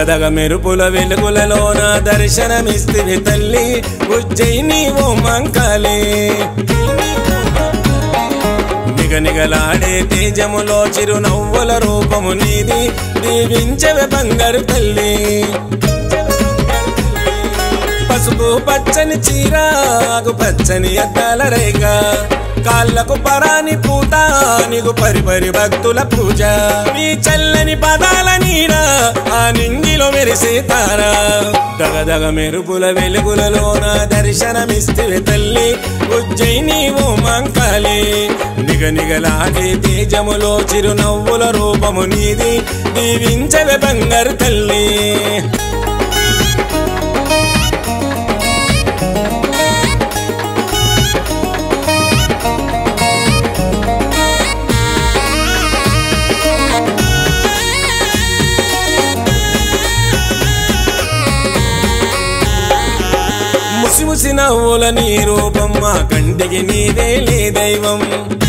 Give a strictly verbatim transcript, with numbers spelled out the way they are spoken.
దగదగ మెరుపుల వెలుగులలోన దర్శనమిస్తివి తల్లి ఉజ్జయిని ఓ మంకాళి నిగనిగలాడే తేజములో చిరునవ్వుల రూపము నీది దీవించవే బంగారు తల్లి పసుపు పచ్చని చీర ఆకు పచ్చని అద్దాల రేఖ కాళ్ళకు పరాని పూత నీకు పరిపరి భక్తుల పూజ నీ చల్లని పదాల నీడ ఆ నింగిలో మెరిసే తారా దగదగ మెరుపుల వెలుగులలోన దర్శనమిస్తివి తల్లి ఉజ్జయిని ఓ మంకాళి నిగనిగలాడే తేజములో చిరునవ్వుల రూపము నీది దీవించవే బంగారు తల్లి ముసి ముసి నవ్వుల నీ రూపం మా కంటికి నీదే లే దైవం